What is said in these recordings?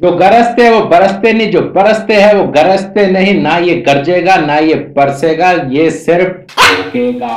जो गरजते वो बरसते नहीं, जो बरसते हैं वो गरजते नहीं। ना ये गरजेगा ना ये बरसेगा, ये सिर्फ फेंकेगा।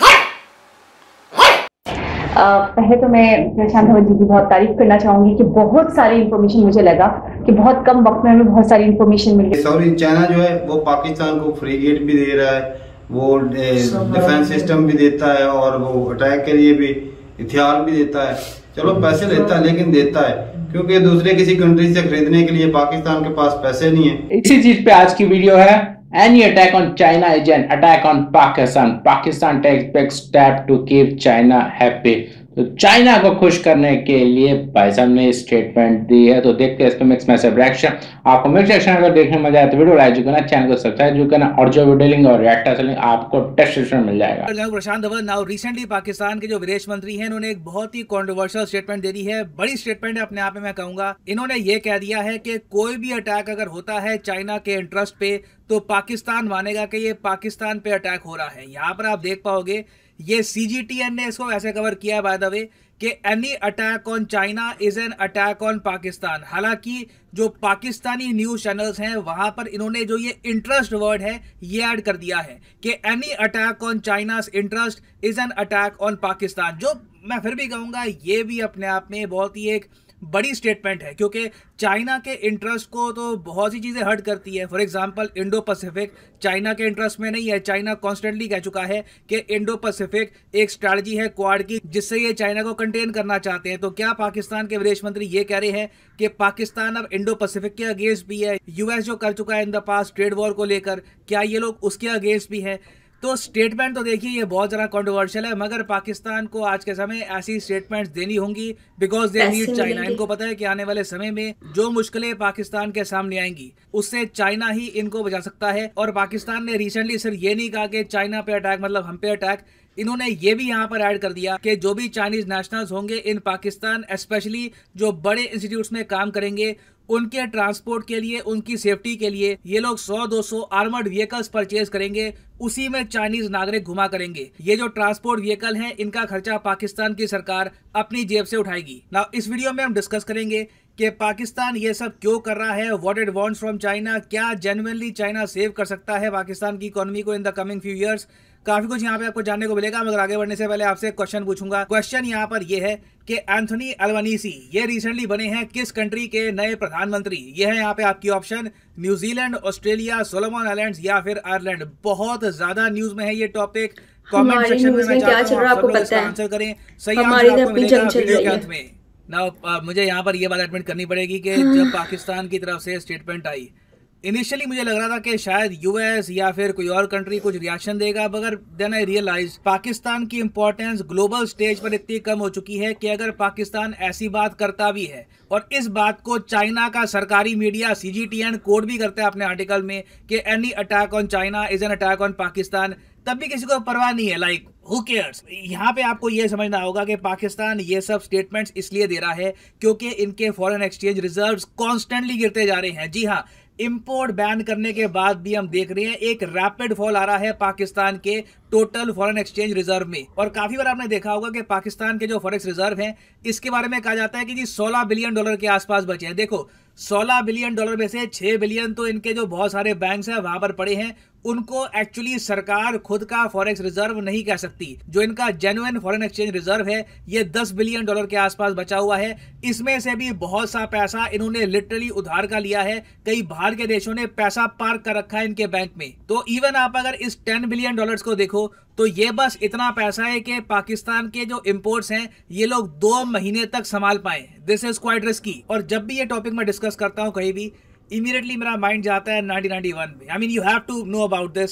पहले तो मैं प्रशांत धवन जी की बहुत तारीफ करना चाहूंगी कि बहुत सारी इन्फॉर्मेशन मुझे लगा कि बहुत कम वक्त में हमें बहुत सारी इन्फॉर्मेशन मिल गई। सॉरी, चाइना जो है वो पाकिस्तान को फ्रीगेट भी दे रहा है, वो डिफेंस सिस्टम भी देता है और वो अटैक के लिए भी हथियार भी देता है। चलो पैसे लेता है लेकिन देता है, क्योंकि दूसरे किसी कंट्री से खरीदने के लिए पाकिस्तान के पास पैसे नहीं है। इसी चीज पे आज की वीडियो है। Any attack on China is an attack on Pakistan. Pakistan takes big step to keep China happy. तो चाइना को खुश करने के लिए भाई साहब ने स्टेटमेंट दी है। तो देखते हैं इस पे मिक्स मैसेज रिएक्शन। आपको मिक्स रिएक्शन अगर देखने में मजा आए तो वीडियो लाइक जो करना, चैनल को सब्सक्राइब जो करना, और जो वीडियो लिंक और रिएक्ट लिंक आपको डिस्क्रिप्शन में मिल जाएगा। प्रशांत धवन नाउ रिसेंटली पाकिस्तान के जो विदेश मंत्री हैं उन्होंने एक बहुत ही कंट्रोवर्शियल स्टेटमेंट दे दी है। बड़ी स्टेटमेंट है अपने आप में, मैं कहूंगा। इन्होंने ये कह दिया है कि कोई भी अटैक अगर होता है चाइना के इंटरेस्ट पे तो पाकिस्तान मानेगा कि ये पाकिस्तान पे अटैक हो रहा है। यहाँ पर आप देख पाओगे ये CGTN ने इसको ऐसे कवर किया है बाय द वे कि any attack on China is an attack on Pakistan. हालांकि जो पाकिस्तानी न्यूज चैनल्स हैं वहां पर इन्होंने जो ये इंटरेस्ट वर्ड है ये ऐड कर दिया है कि any attack on China's interest is an attack on Pakistan. जो मैं फिर भी कहूंगा ये भी अपने आप में बहुत ही एक बड़ी स्टेटमेंट है, क्योंकि चाइना के इंटरेस्ट को तो बहुत सी चीज़ें हर्ट करती है। For example Indo Pacific China के इंटरेस्ट में नहीं है। चाइना कॉन्स्टेंटली कह चुका है कि इंडो पैसिफिक एक स्ट्रैटेजी है क्वाड की, जिससे ये चाइना को कंटेन करना चाहते हैं। तो क्या पाकिस्तान के विदेश मंत्री ये कह रहे हैं कि पाकिस्तान अब इंडो पैसिफिक के अगेंस्ट भी है? US जो कर चुका है in the past trade war को लेकर, क्या ये लोग उसके अगेंस्ट भी है? तो स्टेटमेंट तो देखिए ये बहुत ज़्यादा कंट्रोवर्शियल है, मगर पाकिस्तान को आज के समय ऐसी स्टेटमेंट्स देनी होंगी बिकॉज दे नीड चाइना। इनको पता है कि आने वाले समय में जो मुश्किलें पाकिस्तान के सामने आएंगी उससे चाइना ही इनको बचा सकता है। और पाकिस्तान ने रिसेंटली सिर्फ ये नहीं कहा कि चाइना पे अटैक मतलब हम पे अटैक, इन्होंने ये भी यहाँ पर ऐड कर दिया कि जो भी चाइनीज नेशनल्स होंगे इन पाकिस्तान, स्पेशली जो बड़े इंस्टीट्यूट्स में काम करेंगे, उनके ट्रांसपोर्ट के लिए, उनकी सेफ्टी के लिए ये लोग 100-200 आर्मर्ड व्हीकल्स परचेज करेंगे, उसी में चाइनीज नागरिक घुमा करेंगे। ये जो ट्रांसपोर्ट व्हीकल हैं इनका खर्चा पाकिस्तान की सरकार अपनी जेब से उठाएगी। नाउ इस वीडियो में हम डिस्कस करेंगे कि पाकिस्तान ये सब क्यों कर रहा है, what it wants from China, क्या जेन्युइनली चाइना सेव कर सकता है पाकिस्तान की इकोनॉमी को in the coming few years. काफी कुछ यहाँ पे आपको जानने को मिलेगा, मगर आगे बढ़ने से पहले आपसे एक क्वेश्चन पूछूंगा। क्वेश्चन यहाँ पर ये है कि एंथोनी अल्बनीसी ये रिसेंटली बने हैं किस कंट्री के नए प्रधानमंत्री? ये है यहाँ पे आपकी option, New Zealand, Australia, Solomon Islands या फिर आयरलैंड। बहुत ज्यादा न्यूज में है ये टॉपिक। कमेंट सेक्शन में मैं चाहता हूँ आप सब लोग इसका आंसर करें। सही आंसर आपको मिलेगा वीडियो के अंत में। ना मुझे यहाँ पर ये बात एडमिट करनी पड़ेगी कि जब पाकिस्तान की तरफ से स्टेटमेंट आई, इनिशियली मुझे लग रहा था कि शायद US या फिर कोई और कंट्री कुछ रिएक्शन देगा, मगर देन आई रियलाइज पाकिस्तान की इंपॉर्टेंस ग्लोबल स्टेज पर इतनी कम हो चुकी है कि अगर पाकिस्तान ऐसी बात करता भी है और इस बात को चाइना का सरकारी मीडिया CGTN कोड भी करता है अपने आर्टिकल में कि any attack on China is an attack on Pakistan, तब भी किसी को परवाह नहीं है। Like who cares. यहाँ पे आपको ये समझना होगा कि पाकिस्तान ये सब स्टेटमेंट्स इसलिए दे रहा है क्योंकि इनके फॉरेन एक्सचेंज रिजर्व्स कॉन्स्टेंटली गिरते जा रहे हैं। जी हाँ, इंपोर्ट बैन करने के बाद भी हम देख रहे हैं एक रैपिड फॉल आ रहा है पाकिस्तान के टोटल फॉरेन एक्सचेंज रिजर्व में। और काफी बार आपने देखा होगा कि पाकिस्तान के जो फॉरेक्स रिजर्व हैं इसके बारे में कहा जाता है कि जी $16 बिलियन के आसपास बचे हैं। देखो $16 बिलियन में से 6 बिलियन तो इनके जो बहुत सारे बैंक्स हैं वहां पर पड़े हैं, उनको एक्चुअली सरकार खुद का फॉरेक्स रिजर्व नहीं कह सकती। जो इनका जेन्युइन फॉरेन एक्सचेंज रिजर्व है ये $10 बिलियन के आसपास बचा हुआ है। इसमें से भी बहुत सा पैसा इन्होंने लिटरली उधार का लिया है, कई बाहर के देशों ने पैसा पार्क कर रखा है इनके बैंक में। तो इवन आप अगर इस $10 बिलियन को देखो तो ये बस इतना पैसा है कि पाकिस्तान के जो इंपोर्ट्स हैं ये लोग 2 महीने तक संभाल पाए। This is quite risky. और जब भी ये टॉपिक मैं डिस्कस करता हूँ कहीं भी, इमीडिएटली मेरा माइंड जाता है 1991 में। I mean you have to know about this.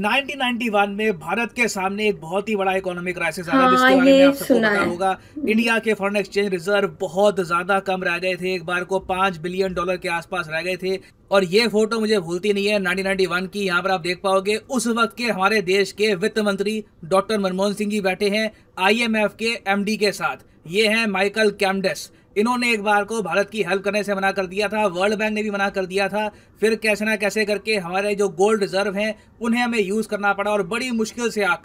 1991 में भारत के सामने एक बहुत ही बड़ा इकोनॉमिक क्राइसिस आया, जिसके बारे में आप सबको पता होगा। इंडिया के फॉरेन एक्सचेंज रिजर्व बहुत ज्यादा कम रह गए थे, एक बार को $5 बिलियन के आसपास रह गए थे। और ये फोटो मुझे भूलती नहीं है 1991 की। यहाँ पर आप देख पाओगे उस वक्त के हमारे देश के वित्त मंत्री डॉक्टर मनमोहन सिंह जी बैठे हैं IMF के MD के साथ। ये हैं माइकल कैमडेस। इन्होंने एक बार को भारत की हेल्प करने से मना कर दिया था, वर्ल्ड बैंक ने भी मना कर दिया था। फिर कैसे ना कैसे करके हमारे जो गोल्ड रिजर्व हैं उन्हें हमें यूज करना पड़ा और बड़ी मुश्किल से आकर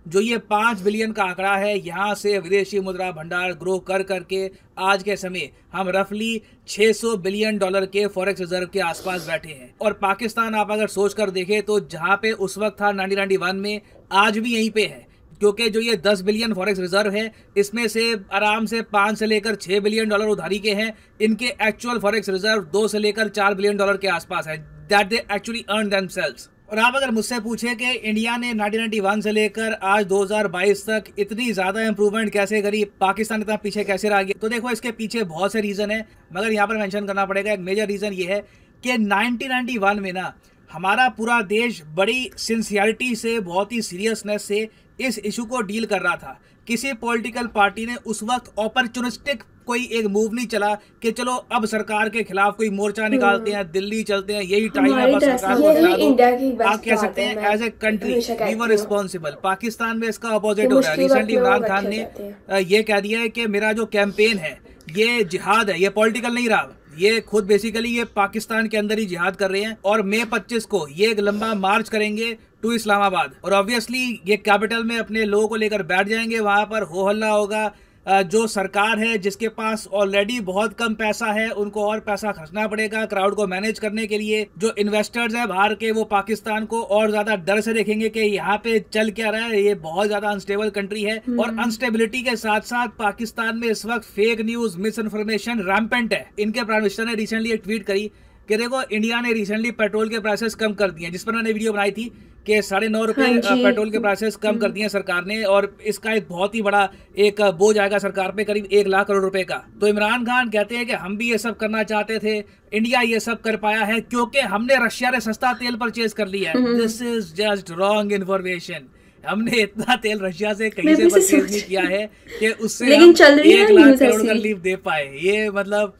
जो ये 5 बिलियन का आंकड़ा है, यहाँ से विदेशी मुद्रा भंडार ग्रो कर करके आज के समय हम रफली 600 बिलियन डॉलर के फॉरेक्स रिजर्व के आसपास बैठे हैं। और पाकिस्तान आप अगर सोच कर देखें तो जहाँ पे उस वक्त था 1991 में, आज भी यहीं पे है, क्योंकि जो ये 10 बिलियन फॉरेक्स रिजर्व है इसमें से आराम से 5 से लेकर 6 बिलियन डॉलर उधारी के हैं। इनके एक्चुअल फॉरेक्स रिजर्व 2 से लेकर 4 बिलियन डॉलर के आसपास है, that they actually earn themselves. और आप अगर मुझसे पूछे कि इंडिया ने 1991 से लेकर आज 2022 तक इतनी ज्यादा इंप्रूवमेंट कैसे करी, पाकिस्तान इतना पीछे कैसे रह गया, तो देखो इसके पीछे बहुत से रीजन है, मगर यहाँ पर मेंशन करना पड़ेगा एक मेजर रीजन ये है कि 1991 में ना हमारा पूरा देश बड़ी सिंसियरिटी से, बहुत ही सीरियसनेस से इस इशू को डील कर रहा था। किसी पॉलिटिकल पार्टी ने उस वक्त अपॉर्चुनिस्टिक कोई एक मूव नहीं चला कि चलो अब सरकार के खिलाफ कोई मोर्चा निकालते हैं, दिल्ली चलते हैं, यही टाइम है बस सरकार को हटा दो। आप कह सकते हैं as a country we were responsible. Pakistan में इसका अपोजिट हो रहा है। रिसेंटली इमरान खान ने ये कह दिया है कि मेरा जो कैंपेन है ये जिहाद है, ये पॉलिटिकल नहीं रहा, ये खुद बेसिकली ये पाकिस्तान के अंदर ही जिहाद कर रहे हैं। और मई 25 को ये एक लंबा मार्च करेंगे टू इस्लामाबाद, और ऑब्वियसली ये कैपिटल में अपने लोगों को लेकर बैठ जाएंगे, वहां पर हो हल्ला होगा। जो सरकार है जिसके पास ऑलरेडी बहुत कम पैसा है, उनको और पैसा खर्चना पड़ेगा क्राउड को मैनेज करने के लिए। जो इन्वेस्टर्स हैं बाहर के, वो पाकिस्तान को और ज्यादा डर से देखेंगे कि यहाँ पे चल क्या रहा है, ये बहुत ज्यादा अनस्टेबल कंट्री है। और अनस्टेबिलिटी के साथ साथ पाकिस्तान में इस वक्त fake news, misinformation rampant है। इनके प्राइम मिनिस्टर ने रिसेंटली एक ट्वीट करी कि देखो इंडिया ने रिसेंटली पेट्रोल के प्राइसेस कम कर दिए, जिस पर मैंने वीडियो बनाई थी कि 9.5 रुपए पेट्रोल के प्राइसेस कम कर दिए सरकार ने, और इसका एक बहुत ही बड़ा एक बोझ आएगा सरकार पे, करीब 1 लाख करोड़ रुपए का। तो इमरान खान कहते हैं कि हम भी ये सब करना चाहते थे, इंडिया ये सब कर पाया है क्योंकि हमने रशिया से सस्ता तेल परचेज कर लिया है। This is just wrong information. हमने इतना तेल रशिया से कहीं से परचेज नहीं किया है कि उससे हम 1 लाख करोड़ का लीव दे पाए। ये मतलब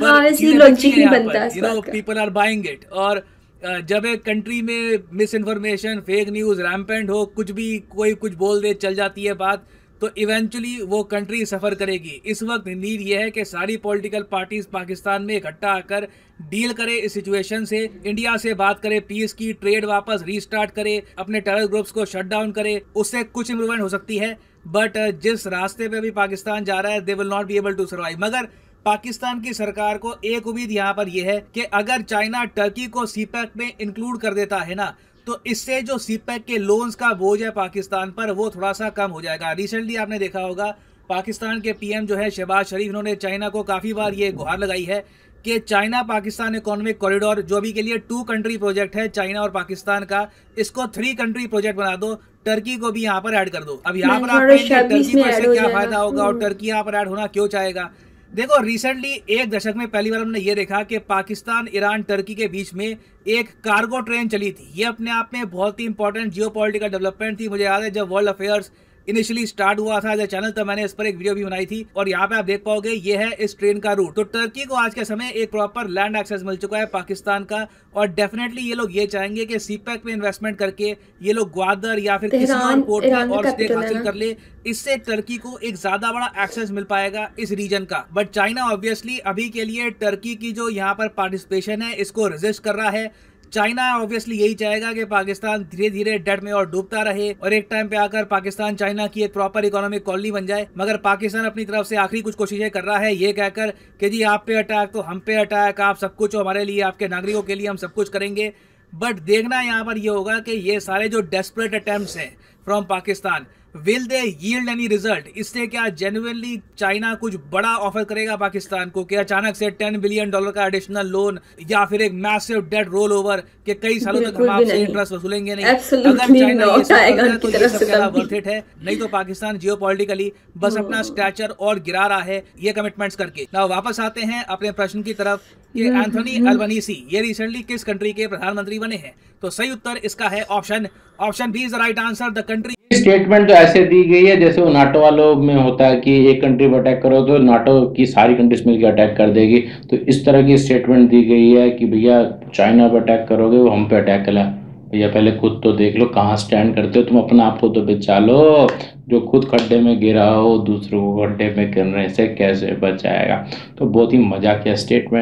पीपल आर बाइंग इट। और जब एक कंट्री में misinformation, fake news rampant हो, कुछ भी कोई कुछ बोल दे, चल जाती है बात, तो इवेंचुअली वो कंट्री सफर करेगी। इस वक्त नीड ये है कि सारी पॉलिटिकल पार्टीज पाकिस्तान में इकट्ठा आकर डील करे इस सिचुएशन से, इंडिया से बात करे पीस की, ट्रेड वापस रीस्टार्ट करे, अपने टेरर ग्रुप्स को शट डाउन करे, उससे कुछ इम्प्रूवमेंट हो सकती है। बट जिस रास्ते पे अभी पाकिस्तान जा रहा है, they will not be able to survive. मगर पाकिस्तान की सरकार को एक उम्मीद यहाँ पर यह है कि अगर चाइना टर्की को सीपैक में इंक्लूड कर देता है ना, तो इससे जो सीपैक के लोन्स का बोझ है पाकिस्तान पर, वो थोड़ा सा कम हो जाएगा। रिसेंटली आपने देखा होगा पाकिस्तान के पीएम जो है शहबाज शरीफ, इन्होंने चाइना को काफी बार ये गुहार लगाई है कि चाइना पाकिस्तान इकोनॉमिक कॉरिडोर, जो अभी के लिए 2 कंट्री प्रोजेक्ट है चाइना और पाकिस्तान का, इसको 3 कंट्री प्रोजेक्ट बना दो, टर्की को भी यहाँ पर ऐड कर दो। अब यहाँ पर आप कहेंगे टर्की को इससे क्या फायदा होगा और टर्की यहाँ पर ऐड होना क्यों चाहेगा। देखो रिसेंटली 1 दशक में पहली बार हमने ये देखा कि पाकिस्तान, ईरान, टर्की के बीच में एक कार्गो ट्रेन चली थी। ये अपने आप में बहुत ही इंपॉर्टेंट जियोपॉलिटिकल डेवलपमेंट थी। मुझे याद है जब वर्ल्ड अफेयर्स इनिशियली स्टार्ट हुआ था एज ए चैनल, तो मैंने इस पर एक वीडियो भी बनाई थी, और यहाँ पे आप देख पाओगे ये है इस ट्रेन का रूट। तो टर्की को आज के समय एक प्रॉपर लैंड एक्सेस मिल चुका है पाकिस्तान का, और डेफिनेटली ये लोग ये चाहेंगे कि सीपैक में इन्वेस्टमेंट करके ये लोग ग्वादर या फिर किसी और पोर्ट में और स्टेक हासिल कर ले। इससे टर्की को एक ज्यादा बड़ा एक्सेस मिल पाएगा इस रीजन का। बट चाइना ऑब्वियसली अभी के लिए टर्की की जो यहाँ पर पार्टिसिपेशन है इसको रेजिस्ट कर रहा है। चाइना ऑब्वियसली यही चाहेगा कि पाकिस्तान धीरे धीरे डेट में और डूबता रहे और एक टाइम पे आकर पाकिस्तान चाइना की एक प्रॉपर इकोनॉमिक कॉलोनी बन जाए। मगर पाकिस्तान अपनी तरफ से आखिरी कुछ कोशिशें कर रहा है ये कहकर कि जी आप पे अटैक तो हम पे अटैक, आप सब कुछ हमारे लिए, आपके नागरिकों के लिए हम सब कुछ करेंगे। बट देखना यहाँ पर ये होगा कि ये सारे जो डेस्परेट अटेम्प्ट्स हैं from Pakistan, will they yield any result. इससे क्या जेन्युइनली चाइना कुछ बड़ा ऑफर करेगा पाकिस्तान को कि अचानक से $10 बिलियन का एडिशनल लोन, या फिर एक मैसिव डेट रोल ओवर कि कई सालों तक हम आपसे इंटरेस्ट वसूलेंगे नहीं। अगर चाइना ये सब करता है तो ये सब कहना वर्थ इट है। नहीं तो पाकिस्तान जियोपॉलिटिकली बस अपना स्टैचर और गिरा रहा है ये कमिटमेंट्स करके। ना वापस आते हैं अपने प्रश्न की तरफ कि एंथोनी अल्बनीसी ये रिसेंटली किस कंट्री के प्रधानमंत्री बने हैं, तो सही उत्तर इसका है option B is the right answer, the country. Statement तो ऐसे दी गई है जैसे वो नाटो वालों में होता है कि एक कंट्री पर अटैक करो तो नाटो की सारी कंट्रीज मिलकर अटैक कर देगी। तो इस तरह की स्टेटमेंट दी गई है कि भैया चाइना पर अटैक करोगे वो हम पे अटैक करा, भैया पहले खुद तो देख लो कहाँ स्टैंड करते हो तुम, अपना आप को तो बचा लो। जो खुद खड्डे में गिरा हो दूसरों को खड्डे में गिरने से कैसे बचाएगा। तो बहुत ही मजाकिया स्टेटमेंट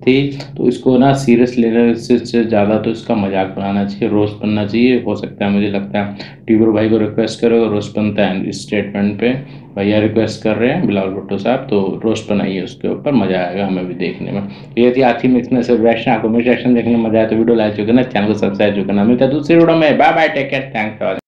थी, तो इसको ना सीरियस लेने से ज़्यादा तो इसका मजाक बनाना चाहिए, रोस्ट बनना चाहिए। हो सकता है, मुझे लगता है टीबर भाई को रिक्वेस्ट करो, रोस्ट बनता है इस स्टेटमेंट पे। भैया रिक्वेस्ट कर रहे हैं बिलावल भुट्टो साहब, तो रोस्ट बनाइए उसके ऊपर, मज़ा आएगा हमें भी देखने में। ये थी हाथी मिक्स में से रिएक्शन। आपको मेरे रिएक्शन देखने में मजा आया तो वीडियो लाइक जो करना, चैनल को सब्सक्राइब जो करना। मिलता है दूसरी वीडियो में। Bye bye, take care, thanks for